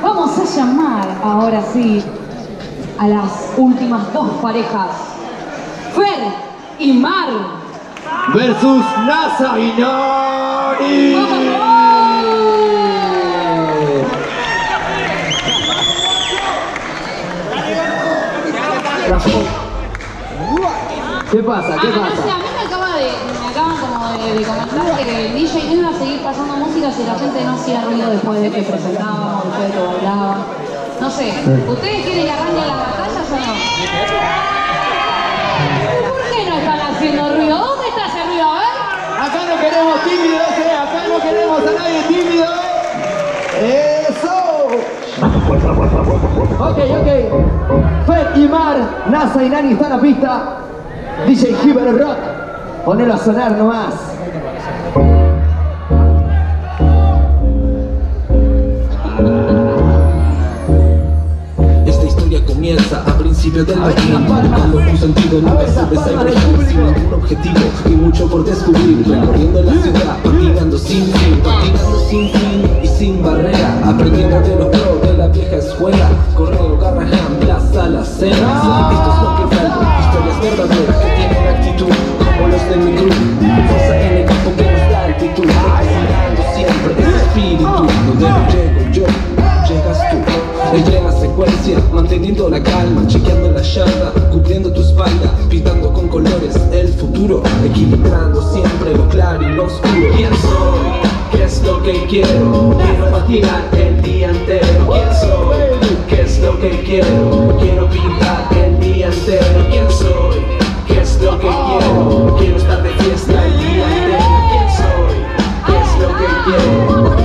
Vamos a llamar ahora sí a las últimas dos parejas. Fer y Mar versus NASA y Nani. ¿Qué pasa? ¿Qué pasa? No sé, a mí me acaban como de comentar que el DJ no iba a seguir pasando música si la gente no hacía ruido después de que presentábamos, después de que bailaban. No sé, ¿ustedes quieren que arranque las batallas o no? ¿Por qué no están haciendo ruido? ¿Dónde está ese ruido? A ver. Acá no queremos tímidos, acá no queremos a nadie tímido. ¡Eso! Ok. Fer y Mar, NASA y Nani están a pista. DJ Hyper Rock, ponelo a sonar nomás. Esta historia comienza a principios del 2000, buscando un sentido, nunca supe saber sin ningún objetivo y mucho por descubrir, recorriendo la ciudad, patinando sin fin y sin barrera, aprendiendo de los pros de la vieja escuela, Correo, Garrahan, Plaza, La Cena. Esto es lo que traigo, historias verdaderas que tienen actitud, como los de mi crew, fuerza en el campo que nos da actitud, representando siempre ese espíritu, donde no llego yo, llegas tú. Entre la secuencia, manteniendo la calma, chequeando la yarda, cubriendo tu espalda, pintando con colores el futuro, equilibrando siempre lo claro y lo oscuro. ¿Quién soy? ¿Qué es lo que quiero? Quiero patinar el día entero. ¿Quién soy? ¿Qué es lo que quiero? Quiero pintar el día entero. ¿Quién soy? ¿Qué es lo que quiero? Quiero estar de fiesta el día entero. ¿Quién soy? ¿Qué es lo que quiero?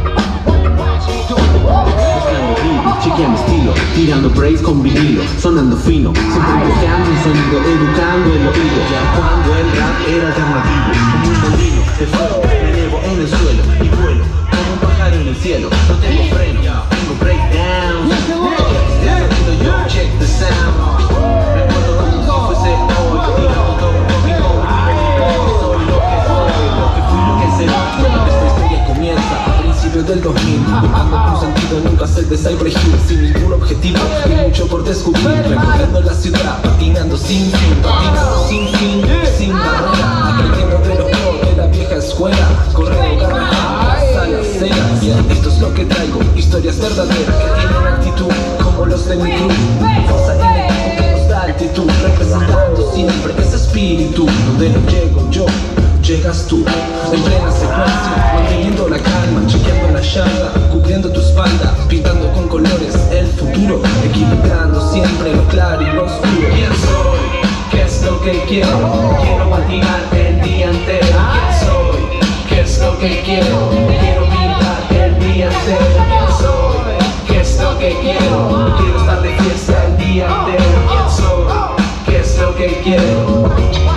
Chequeando estilo, tirando breaks con vinilo, sonando fino, siempre buscando un sonido, educando el oído. Ya cuando el rap era alternativo, como un molino de fuego, me elevo en el suelo y vuelo como un pájaro en el cielo. No tengo freno, tengo breakdowns. Yo check the sound. Recuerdo como si fuese hoy, tirando todo conmigo. Soy lo que fui, lo que será. Esta historia comienza a principios del 2000, buscando un sentido, nunca sé de Cyber Hill, sin ningún objetivo y mucho por descubrir, recorriendo la ciudad, patinando sin fin y sin barrera, aprendiendo de los pros de la vieja escuela, Correo, Garrahan, Plaza, La Cena. Esto es lo que traigo, historias verdaderas que tienen actitud, como los de mi crew, fuerza en el equipo que nos da altitud, representando siempre ese espíritu, donde no llego yo, llegas tú. En plena secuencia, manteniendo la calma, chequeando la yarda, cubriendo tu espalda, pintando con colores el futuro, equilibrando siempre lo claro y lo oscuro. ¿Quién soy? ¿Qué es lo que quiero? Quiero patinar el día entero. ¿Quién soy? ¿Qué es lo que quiero? Quiero pintar el día entero. ¿Quién soy? ¿Qué es lo que quiero? Quiero estar de fiesta el día entero. ¿Quién soy? ¿Qué es lo que quiero?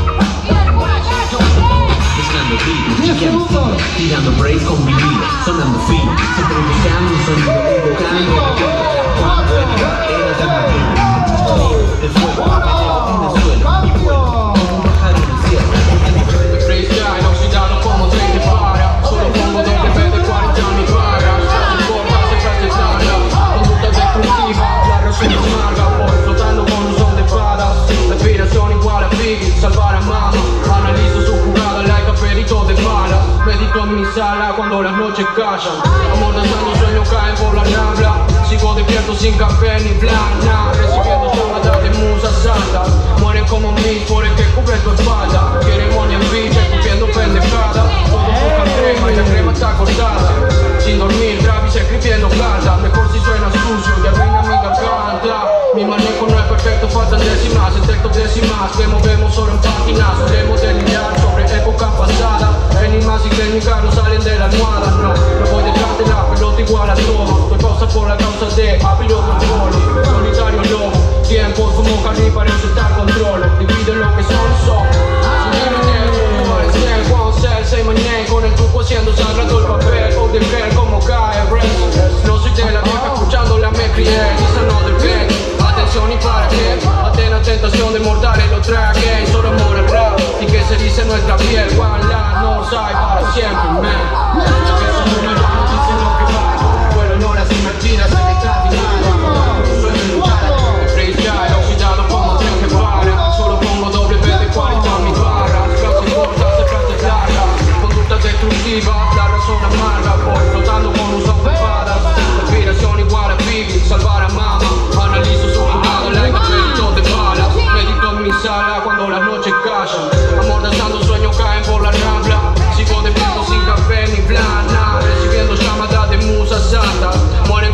Tirando breaks con vinilo, sonando fino, siempre buscando un sonido, evocando cuando el rap era alternativo, de fuego, me elevo en el suelo y vuelo como un pájaro en el cielo. Freestyle oxidado como se para, solo pongo doble P de 40 mi para, no importa si frase sana, conducta destructiva, la razón es amarga, voy flotando con un son de espadas, respiración igual a Biggie, salvar a mama, analizo su jugada like a perito de bala. Medito en mi sala cuando las noches callan, amordazando sueños caen por la nabla. Sigo despierto sin café ni plana, recibiendo llamadas de musas santas. Mueren como mil por el que cubre tu espalda. Quieren money en bicha, escupiendo pendejada. Todos buscan crema y la crema está cortada. Sin dormir, Travis escribiendo cartas. Mejor si suena sucio y arruina mi garganta. Mi manejo no es perfecto, faltan décimas, en textos décimas que movemos solo en páginas. Solemos delinear sobre épocas pasadas. Enigmas y técnicas no salen de la almohada. No voy detrás de la pelota igual a todo. Doy pausa por la causa de hábilo control. Solitario lobo, tiempo como Harry para insertar control. Divide lo que son. Sin límites, no parece cuando say my name. Con el truco haciendo sagrado el papel. O de ver cómo cae el no soy de la vieja, escuchándola me crié. It's another bag. Atención y para qué. Atena tentación de mortales lo tragué. Solo amor al rap y que se dice nuestra piel. One love, no hay para siempre, man. Que son una llama, dicen lo que va. Fueron horas invertidas en esta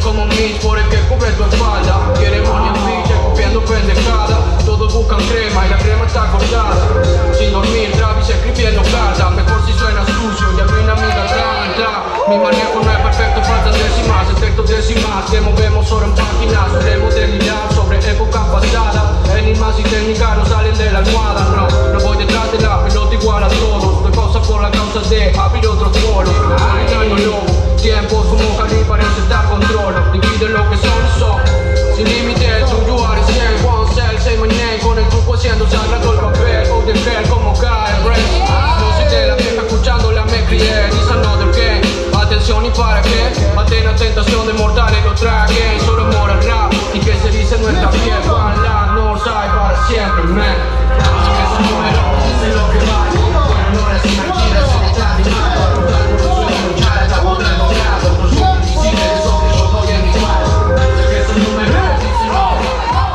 como Mitch por el que cubre tu espalda. Quieren un biche copiando pendejada. Todos buscan crema y la crema está cortada. Sin dormir, Travis escribiendo cartas. Mejor si suena sucio y arruina mi garganta. Mi manejo no es perfecto, faltan décimas, efectos décimas que movemos solo en páginas. Solemos delirar sobre épocas pasadas. Enigmas y técnicas no salen de la almohada. No voy detrás de la pelota igual a todos. Doy pausa por la causa de abrir otros polos. Soy lobo, tiempo sumo cali parece estar controlo. Divide lo que son. Sin límites, you are the same. One cell, say my name. Con el grupo haciendo sagrado el papel. O de ver como cae el rey. No soy de la vieja escuchándola me crié. This another game. Atención y para qué. Ante la tentación de mortales lo traguen. Solo mora el rap y que se dice no está bien. Van la Northside para siempre, man. Esos números dicen lo que vale. No es mentira, se está animado. Algunos sueños luchar hasta poder lograrlo. Otros son invisibles, esos que yo voy en igual. Esos números dicen lo que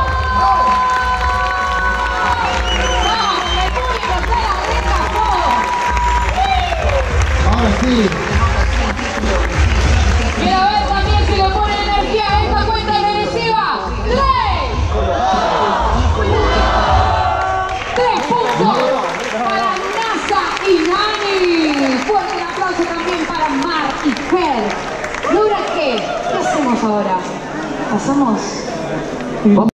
Ahora sí. Quiero ver también si le pone energía a esta cuenta regresiva. 3 puntos para NASA y Nani. Fuerte el aplauso también para Mar y Fer. ¿Y ahora qué? ¿Qué hacemos ahora? ¿Pasamos?